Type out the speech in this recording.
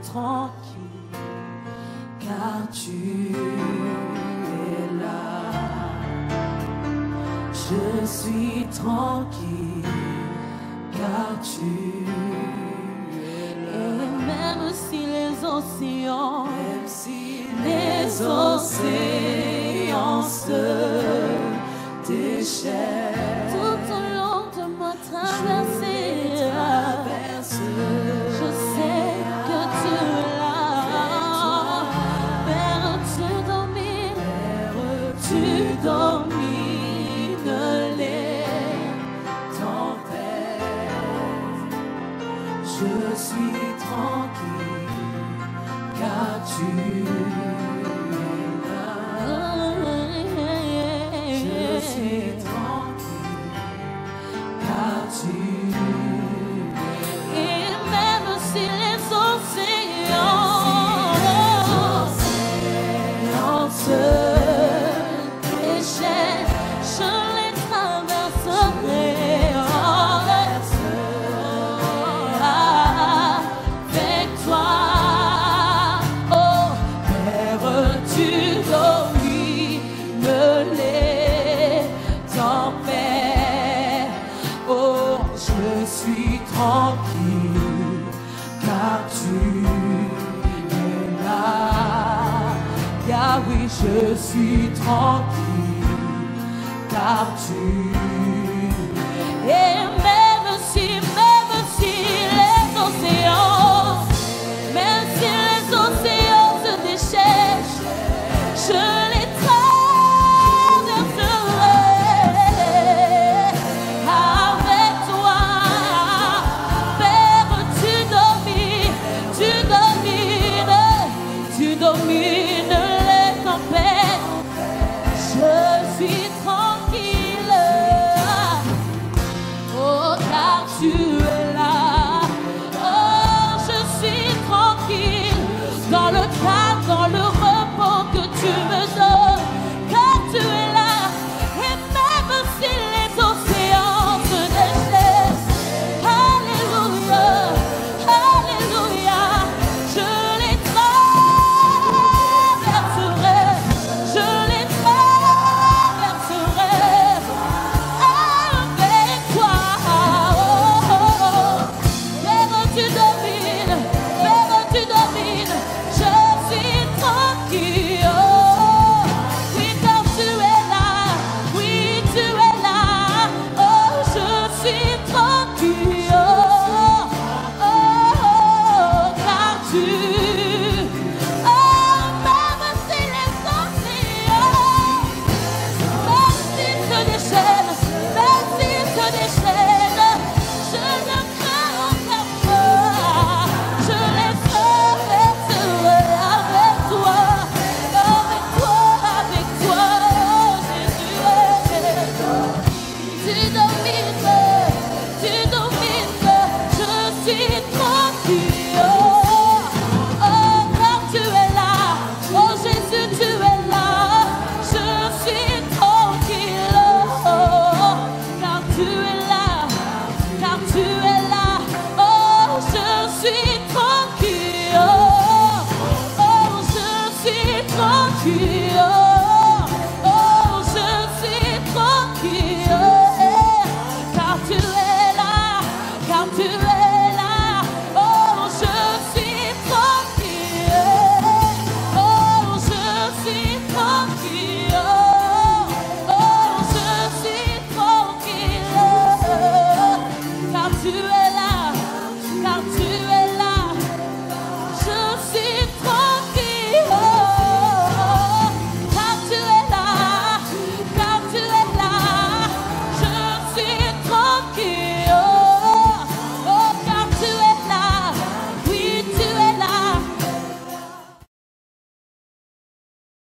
tranquille, car tu es là. Je suis tranquille, car tu es là. Et même si les océans, se déchaînent tout au long de ma traversée, je sais que tu es là. Père, tu domines les tempêtes. Je suis tranquille, car tu es là. Je suis tranquille, car tu es là. Et même si les océans se déchaînent, je les traverserai. Avec toi, oh Père, tu domines les tempêtes. Oh, je suis tranquille, car tu es là. Car oui, je suis tranquille, car tu es là.